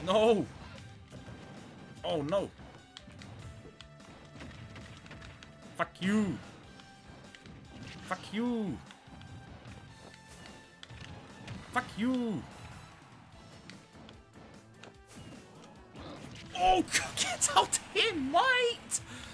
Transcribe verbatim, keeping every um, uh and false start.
No! Oh no! Fuck you! Fuck you! Fuck you! Oh, get out here, mate!